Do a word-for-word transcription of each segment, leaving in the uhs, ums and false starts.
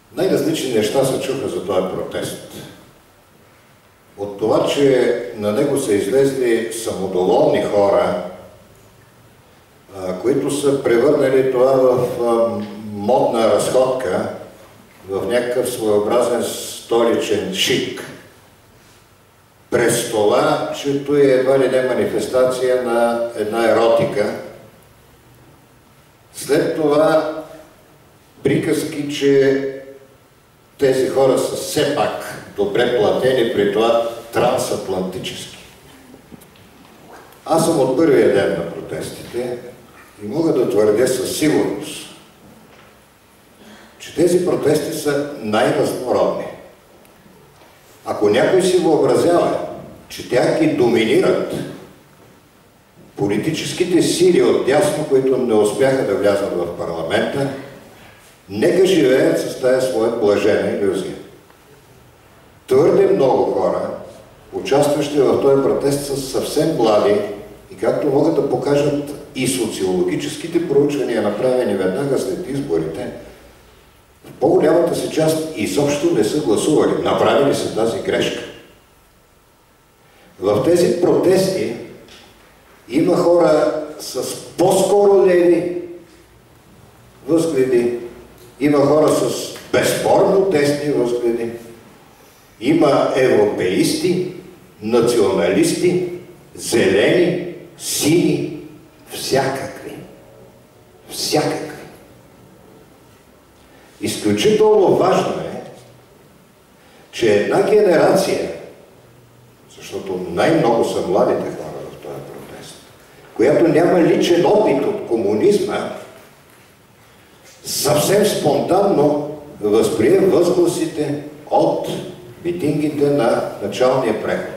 Най-различни неща се чуха за този протест. От това, че на него са излезли самодоволни хора, които са превърнали това в модна разходка, в някакъв своеобразен столичен шик. През това, че той е едва ли не манифестация на една еротика. След това приказки, че тези хора са все пак добре платени, при това трансатлантически. Аз съм от първия ден на протестите и мога да твърдя със сигурност, че тези протести са най-разнородни. Ако някой си въобразява, че тях ги доминират политическите сили от дясно, които не успяха да влязат в парламента, нека живеят с тая своя блажена илюзия. Твърде много хора, участващи в този протест, са съвсем млади и както могат да покажат и социологическите проучвания, направени веднага след изборите, в по-голямата си част изобщо не са гласували. Направили са тази грешка. В тези протести има хора с по-скоро леви възгледи, има хора с безспорно десни възгледи, има европеисти, националисти, зелени, сини, всякакви. Всякакви. Изключително важно е, че една генерация, защото най-много са младите хора в този протест, която няма личен опит от комунизма, съвсем спонтанно възприе възгласите от митингите на началния преход.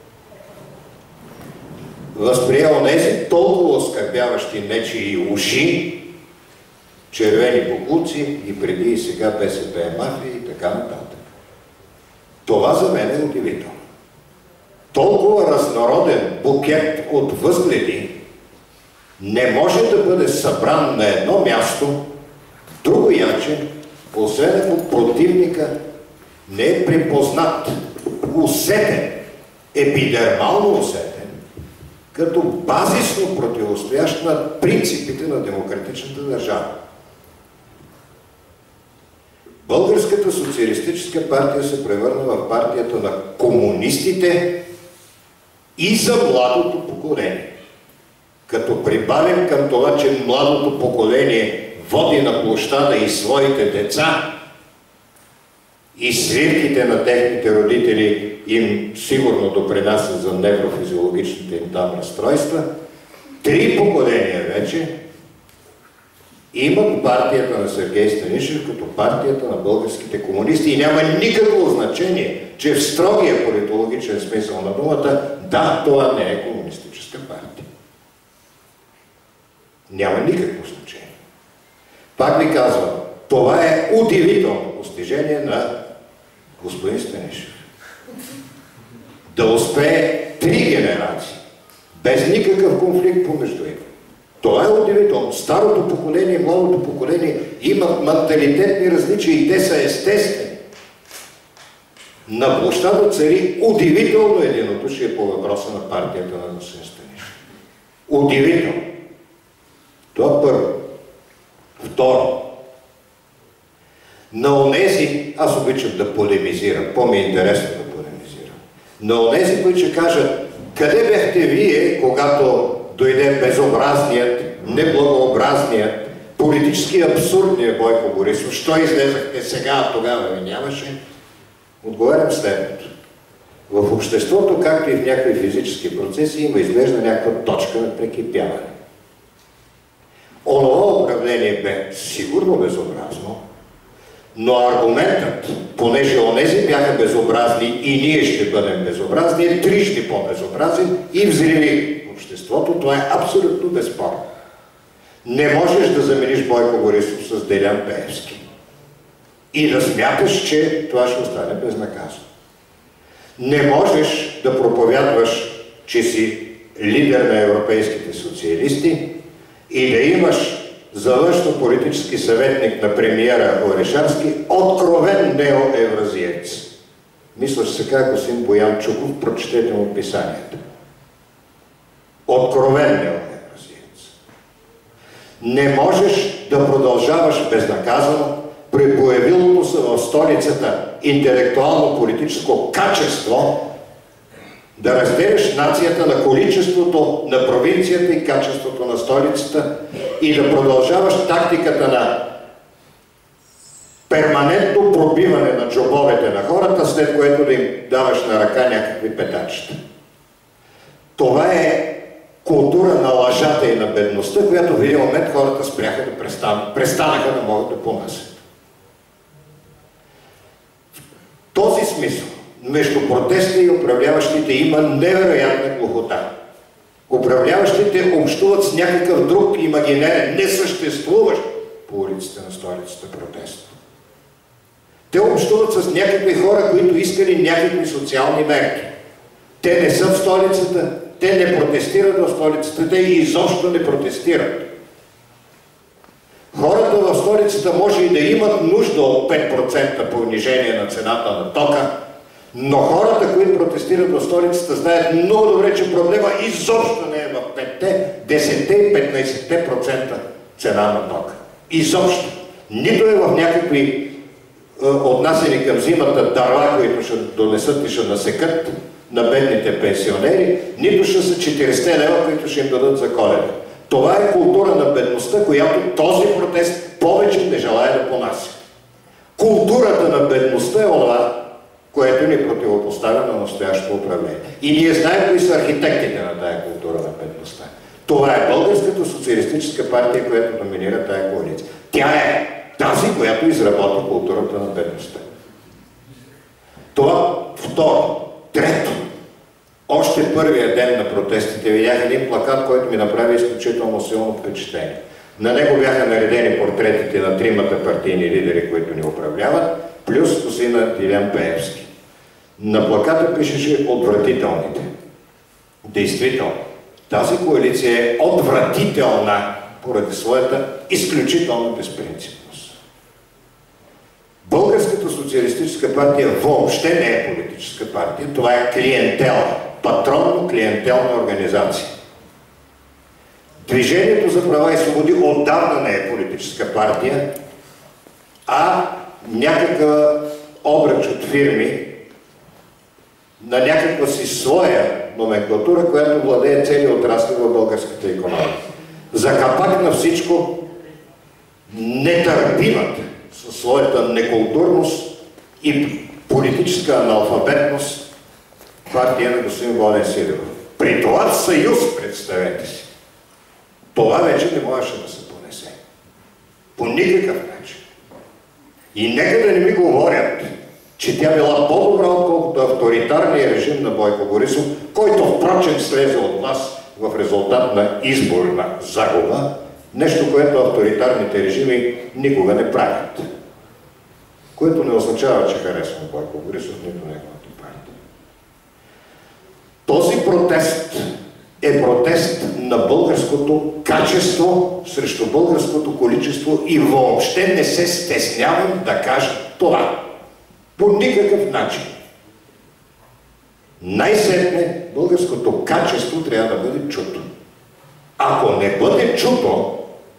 Възприе онези толкова оскърбяващи нечии уши, червени боклуци и преди и сега БСП е мафия и така нататък. Това за мен е удивително. Толкова разнороден букет от възгледи не може да бъде събран на едно място, друго яче, освен ако противника не е припознат, усетен, епидермално усетен, като базисно противостоящ на принципите на демократичната държава. Българската социалистическа партия се превърна в партията на комунистите и за младото поколение. Като прибавим към това, че младото поколение води на площада и своите деца, и свирките на техните родители им сигурно допринасят за неврофизиологичните им там разстройства, три поколения вече имат партията на Сергей Станишев като партията на българските комунисти и няма никакво значение, че в строгия политологичен смисъл на думата, да, това не е комунистическа партия. Няма никакво значение. Пак ви казвам, това е удивително постижение на господин Станишев. Да успее три генерации, без никакъв конфликт помежду им. Това е удивително. Старото поколение и младото поколение имат менталитетни различия и те са естествени. На площада цари удивително единодушие по въпроса на партията на господин Станишев. Удивително. Това първо. Второ. На онези, аз обичам да полемизирам, по-ми е интересно да полемизирам, на онези, които ще кажат, къде бяхте вие, когато дойде безобразният, неблагообразният, политически абсурдният Бойко Борисов, що излезахте сега, а тогава ви нямаше? Отговарям следното. В обществото, както и в някакви физически процеси, има изглежда някаква точка на прекипяване. Онова управление бе сигурно безобразно, но аргументът, понеже онези бяха безобразни и ние ще бъдем безобразни, е трижди по-безобразен и взриви обществото. Това е абсолютно безспорно. Не можеш да замениш Бойко Борисов с Делян Пеевски и да смяташ, че това ще остане безнаказано. Не можеш да проповядваш, че си лидер на европейските социалисти и да имаш за външно-политически съветник на премиера Орешарски, откровен неоевразиец. Мисля, че се казва господин Боян Чуков, прочетете му писанията. Откровен неоевразиец. Не можеш да продължаваш безнаказано при появилото се в столицата интелектуално-политическо качество да разделяш нацията на количеството на провинцията и качеството на столицата и да продължаваш тактиката на перманентно пробиване на джобовете на хората, след което да им даваш на ръка някакви петачета. Това е култура на лъжата и на бедността, която в един момент хората спряха да престанаха, престанаха да могат да понасят. В този смисъл между протеста и управляващите има невероятна глухота. Управляващите общуват с някакъв друг имагинерен, несъществуващ по улиците на столицата протест. Те общуват с някакви хора, които искали някакви социални мерки. Те не са в столицата, те не протестират в столицата, те изобщо не протестират. Хората в столицата може и да имат нужда от пет процента понижение на цената на тока, но хората, които протестират в столицата, знаят много добре, че проблема изобщо не е в петте, десетте и петнайсетте процента цена на тока. Изобщо. Нито е в някакви е, отнасени към зимата дърва, които ще донесат и ще насекат на бедните пенсионери, нито ще са четиристотин лева, които ще им дадат за Коледа. Това е култура на бедността, която този протест повече не желая да понася. Културата на бедността е онова, което ни противопоставя на настоящото управление. И ние знаем кои са архитектите на тая култура на бедността. Това е Българската социалистическа партия, която доминира тая коалиция. Тя е тази, която изработи културата на бедността. Това второ. Трето. Още първия ден на протестите видях един плакат, който ми направи изключително силно впечатление. На него бяха наредени портретите на тримата партийни лидери, които ни управляват, плюс косина Дилян Пеевски. На плаката пишеше отвратителните. Действително, тази коалиция е отвратителна поради своята изключителна безпринципност. Българската социалистическа партия въобще не е политическа партия, това е клиентела, патронно-клиентелна организация. Движението за права и свободи отдавна не е политическа партия, а някаква обръч от фирми на някаква си своя номенклатура, която владее цели отрасли в българската икономика. За капак на всичко нетърпимата със своята некултурност и политическа аналфабетност партия на господин Волен Сидеров. При това съюз, представете си, това вече не можеше да се понесе. По никакъв начин. И нека да не ми говорят, че тя била по-добра, отколкото авторитарния режим на Бойко Борисов, който впрочем слезе от нас в резултат на изборна загуба, нещо, което авторитарните режими никога не правят. Което не означава, че харесвам Бойко Борисов, нито неговата партия. Този протест е протест на българското качество срещу българското количество и въобще не се стеснявам да кажа това. По никакъв начин. Най-сетне българското качество трябва да бъде чуто. Ако не бъде чуто,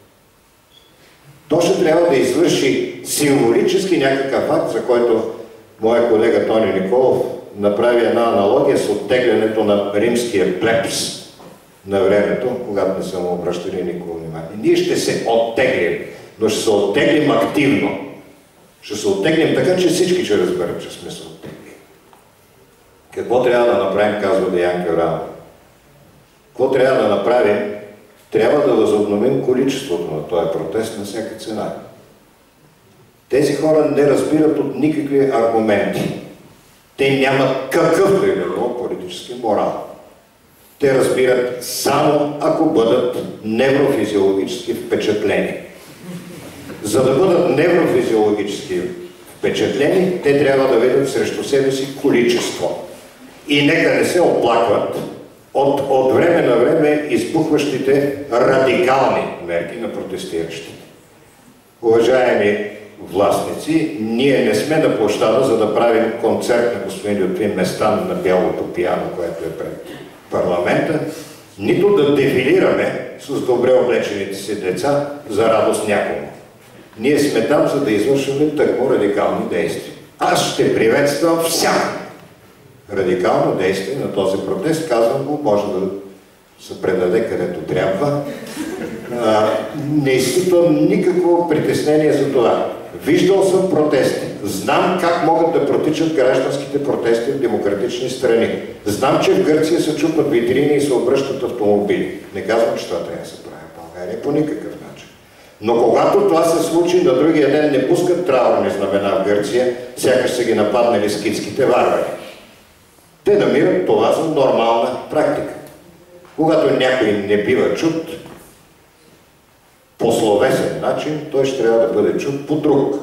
то ще трябва да извърши символически някакъв акт, за който моя колега Тони Николов направи една аналогия с оттеглянето на римския плебс на времето, когато не са му обръщали никога внимание. Ние ще се оттеглим, но ще се оттеглим активно. Ще се оттеглим така, че всички ще разберат, че сме се оттегли. Какво трябва да направим, казва Деян Кюран? Какво трябва да направим? Трябва да възобновим количеството на този протест на всяка цена. Тези хора не разбират от никакви аргументи. Те нямат какъвто и да било политически морал. Те разбират само ако бъдат неврофизиологически впечатлени. За да бъдат неврофизиологически впечатлени, те трябва да видят срещу себе си количество. И нека не се оплакват, от, от време на време избухващите радикални мерки на протестиращите. Уважаеми властници, ние не сме на площада, за да правим концерт на господин Лютви Местан на бялото пиано, което е пред парламента, нито да дефилираме с добре облечените си деца за радост някому. Ние сме там, за да извършваме тъкмо радикални действия. Аз ще приветствам всяко радикално действие на този протест. Казвам го, може да се предаде където трябва. А, не изпитвам никакво притеснение за това. Виждал съм протести. Знам как могат да протичат гражданските протести в демократични страни. Знам, че в Гърция се чупат витрини и се обръщат автомобили. Не казвам, че това трябва да се прави в България по никакъв начин. Но когато това се случи, на другия ден не пускат траурни знамена в Гърция, сякаш са ги нападнали скитските варвари. Те намират това за нормална практика. Когато някой не бива чут по словесен начин, той ще трябва да бъде чут по друг.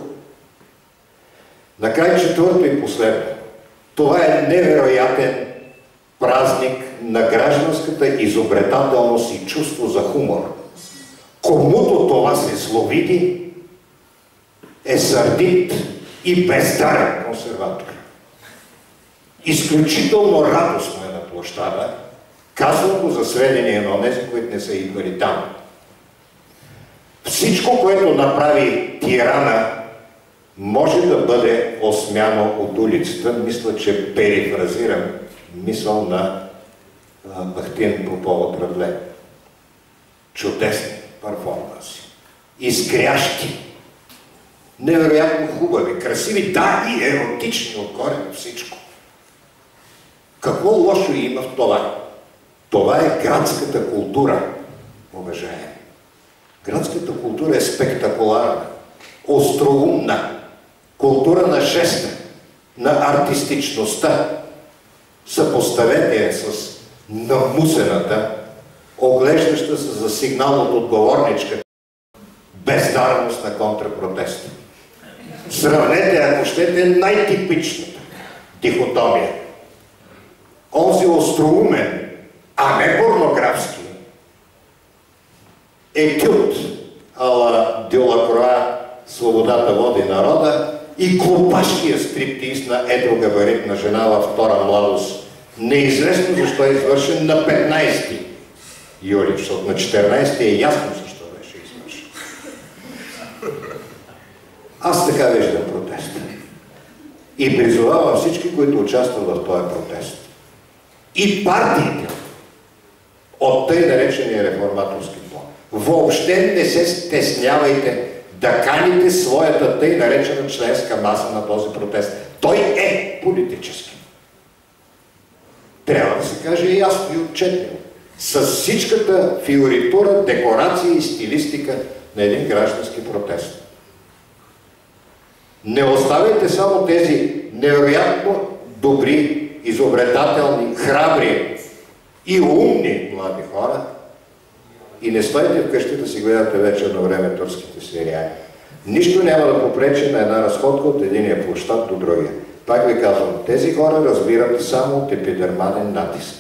Накрай четвърто и последно. Това е невероятен празник на гражданската изобретателност и чувство за хумор. Комуто това се зловиди, е сърдит и бездарен консерватор. Изключително радостно е на площада. Казвам го за сведение на онези, които не са идвали там. Всичко, което направи тирана, може да бъде осмяно от улицата. Мисля, че перифразирам мисъл на Бахтин по повод Радле. Чудесни перформанси. Изгрящи. Невероятно хубави, красиви, да и еротични отгоре на всичко. Какво лошо има в това? Това е градската култура, уважаеми. Градската култура е спектакуларна, остроумна, култура на жеста, на артистичността. Съпоставете я с намусената, оглеждаща се за сигнал от отговорничката, бездарност на контрапротеста. Сравнете, ако щете, най-типичната дихотомия. Онзи остроумен, а не порнографски, етюд ала Дюлакроа "Свободата води народа" и глупашкия стриптиз на едрогабаритна жена във втора младост. Неизвестно защо е извършен на петнайсети юли, защото на четиринайсети е ясно защо беше извършен. Аз така виждам протеста. И призовавам всички, които участват в този протест. И партиите от тъй наречения реформаторски план. Въобще не се стеснявайте да каните своята тъй наречена членска маса на този протест. Той е политически. Трябва да се каже ясно и отчетливо. С всичката фиоритура, декорация и стилистика на един граждански протест. Не оставяйте само тези невероятно добри, изобретателни, храбри и умни млади хора и не стойте вкъщи да си гледате вечер на време турските сериали. Нищо няма да попречи на една разходка от единия площад до другия. Пак ви казвам, тези хора разбират само от епидермален натиск.